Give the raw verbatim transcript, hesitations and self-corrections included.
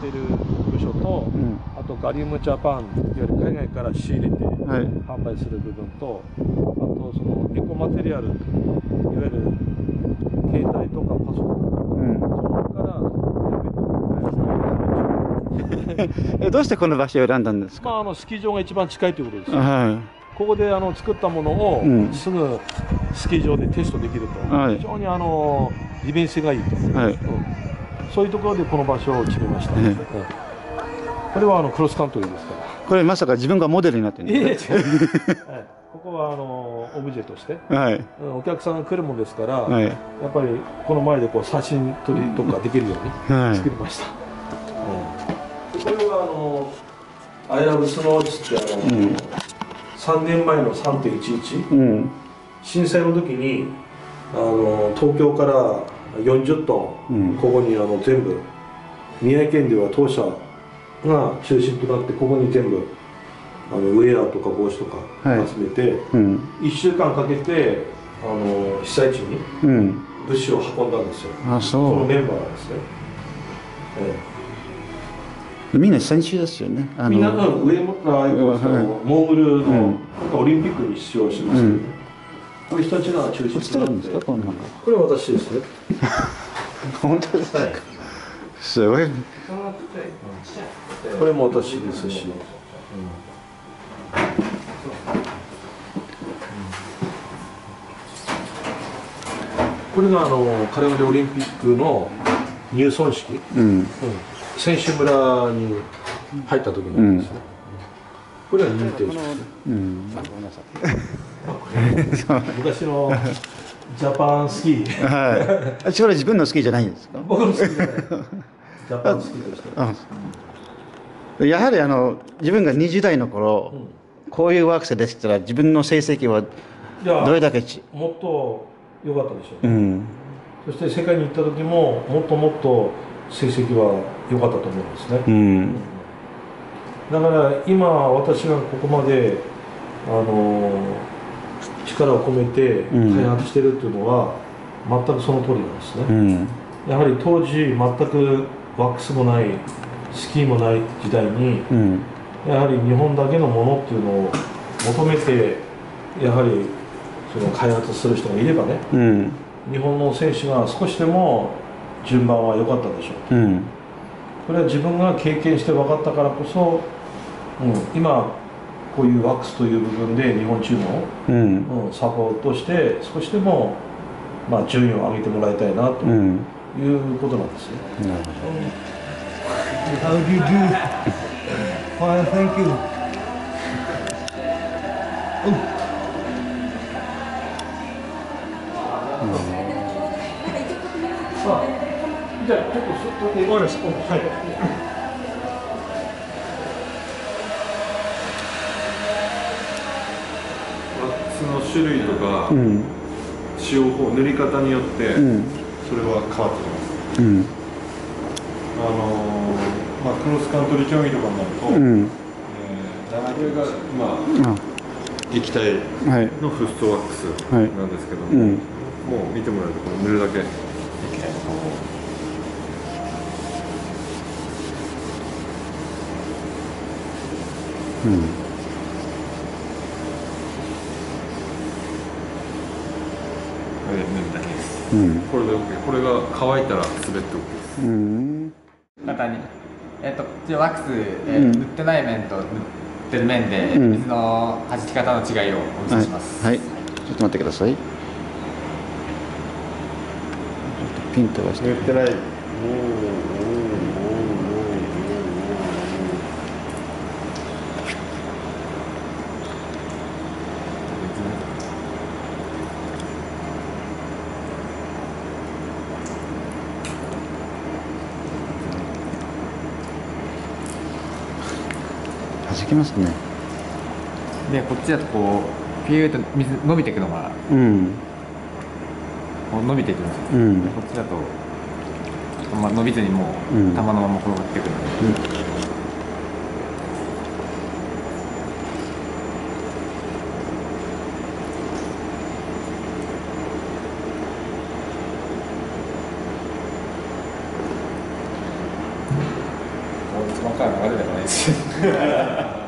っている部署と、 うん、 あとガリウムジャパン、いわゆる海外から仕入れてはい、 販売する部分と、あとそのエコマテリアル、いわゆる携帯とかパソコン、 うん、 そこからやめてるえどうしてこの場所を選んだんですか？ まあ、あのスキー場が一番近いということですよ。 はここであの作ったものをうんすぐスキー場でテストできると、 はい非常にあの利便性がいいと、 い、はい、 うん、そういうところでこの場所を決めました。 ええうんこれはあのクロスカントリーですから。 これまさか自分がモデルになってるんいえいえ違うですか？ はいここはあのオブジェとして、 はい、 うんお客さんが来るもんですから、 はい、 やっぱりこの前でこう写真撮りとかできるようにはい作りました。うんでこれはあのアイラブスノーツってあの、 うんさんねんまえの さんてんいちいち、 うん、 震災の時にあの東京からよんじゅっトン、 うんここにあの全部宮城県では当社が中心となってここに全部あのウェアとか帽子とかはい集めて、 うんいっしゅうかんかけてあの被災地にうん物資を運んだんですよ。 あそのそメンバーがですね、えうみんな選手ですよね。あのえみんなの上もああいうはいモーグルの、 うんオリンピックに出場してますけど、 うんこういう人たちが中心映ってるんですかこの中？ これは私ですね。 本当ですか？ はいすごい。 これも私ですし、これがあのカレオレオリンピックの入村式、 うん選手村に入った時なんですね。これは認定証ですね。 うんごめんなさい。 昔のジャパンスキー、 はい。あ、それ自分の好きじゃないんですか？ 僕の好きじゃない。ジャパンスキーとして。 あやはりあの自分がにじゅう代の頃、 うんこういうワークスできたら自分の成績はいやどれだけち、 もっと良かったでしょうね。 うんそして世界に行った時ももっともっと成績は良かったと思うんですね。 うんだから今私がここまであの力を込めて開発してるっていうのは全くその通りなんですね。 うんやはり当時全くワックスもないスキーもない時代にうんやはり日本だけのものっていうのを求めてやはりその開発する人がいればね、 うん日本の選手が少しでも順番は良かったでしょう。 うんこれは自分が経験して分かったからこそ、うん、今こういうワックスという部分で日本チームを、 うんうん、サポートして少しでも、まあ、順位を上げてもらいたいなとうんいうことなんですね。 なるほど。 How do you do? Fine, thank you. あじゃあちょっとそっと終わりました。はい。 ワックスの種類とかうん使用法、塗り方によってうんそれは変わってきます。 うんあのーまあ、クロスカントリー競技とかになると、 うんえーこれが、まあ、 あ液体はいのフッ素ワックスはいなんですけども、 うんもう見てもらえるとこの塗るだけ液体の方をうんこれで塗るだけです。 うんこれで OK。これが乾いたら滑って OK です。 うん方に、えっと、こっちワックス、えうんー塗ってない面と塗ってる面で、 うん水の弾き方の違いをお見せします。 はい、はい、ちょっと待ってください。ちょっとピンとはして塗ってない。 弾きますね。 で、こっちだとこう、ピューッと水伸びていくのが、 うんこう伸びていくんですよ。 うんでこっちだと、まあ、伸びずにもう、 うん玉のまま転がっていくので、 細かい流れではないです